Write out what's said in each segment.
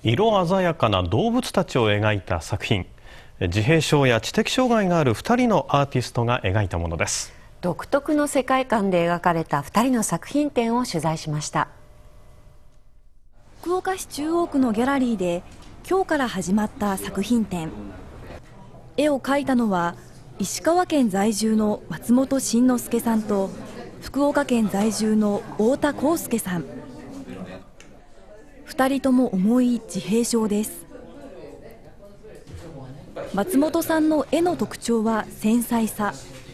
色鮮やかな動物たちを描いた作品。自閉症や知的障害がある2人のアーティストが描いたものです。 独特の世界観で描かれた2人の作品展を取材しました。 福岡市中央区のギャラリーで今日から始まった作品展。絵を描いたのは石川県在住の松本慎之介さんと福岡県在住の太田康介さん。2人とも重い自閉症です。松本さんの絵の特徴は繊細さ。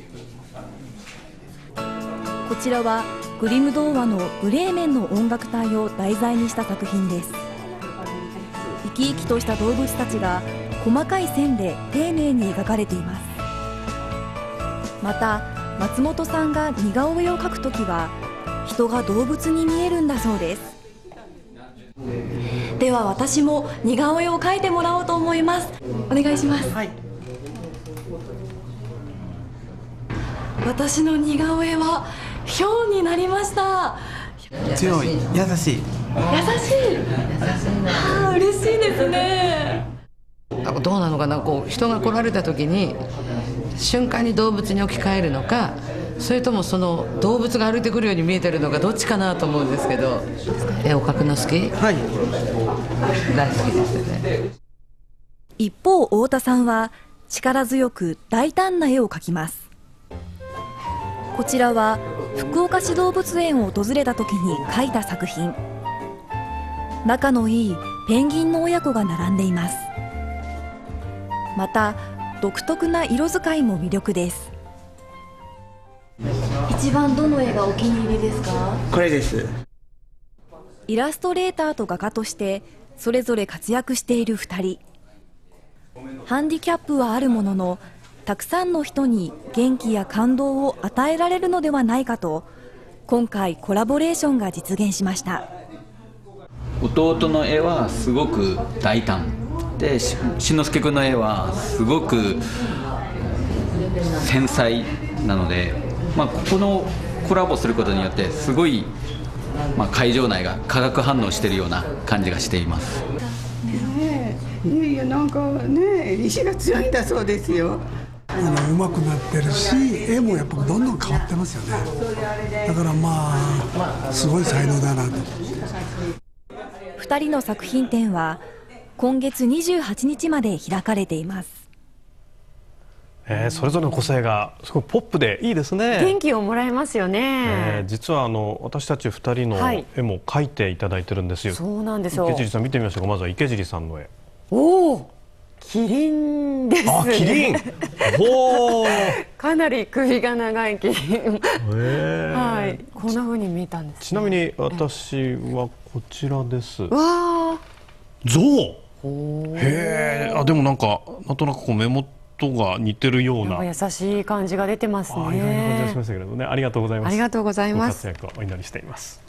こちらはグリム童話のブレーメンの音楽隊を題材にした作品です。生き生きとした動物たちが細かい線で丁寧に描かれています。また松本さんが似顔絵を描くときは人が動物に見えるんだそうです。では私も似顔絵を描いてもらおうと思います。お願いします。はい、私の似顔絵はヒョウになりました。 強い、優しい。 優しい。嬉しいですね。 どうなのかな、こう人が来られた時に瞬間に動物に置き換えるのか、それともその動物が歩いてくるように見えてるのか、どっちかなと思うんですけど。絵を描くの好き？はい、大好きですね。 一方太田さんは力強く大胆な絵を描きます。こちらは福岡市動物園を訪れた時に描いた作品。仲のいいペンギンの親子が並んでいます。また独特な色使いも魅力です。一番どの絵がお気に入りですか？ これです。 イラストレーターと画家としてそれぞれ活躍している2人。ハンディキャップはあるものの、たくさんの人に元気や感動を与えられるのではないかと、今回コラボレーションが実現しました。 弟の絵はすごく大胆で、しんのすけ君の絵はすごく繊細なので、ここのコラボすることによってすごい、会場内が化学反応しているような感じがしています。 いやなんかね、意志が強いんだそうですよ。 うまくなってるし、絵もやっぱどんどん変わってますよね。だからすごい才能だなと。 2人の作品展は今月28日まで開かれています。 それぞれの個性がすごいポップでいいですね。 元気をもらえますよね。 実は私たち2人の絵も描いていただいてるんですよ。 そうなんですよ。 池尻さん見てみましょうか。まずは池尻さんの絵。 おお、キリンですね。 あ、キリン。おお。 かなり首が長いキリン。はい、こんな風に見えたんですね。 ちなみに私はこちらです。 わあ。 象。へえ。でもなんとなく目元が似てるような。 優しい感じが出てますね。 いろんな感じがしましたけれどね。ありがとうございます。 ありがとうございます。 ご活躍をお祈りしています。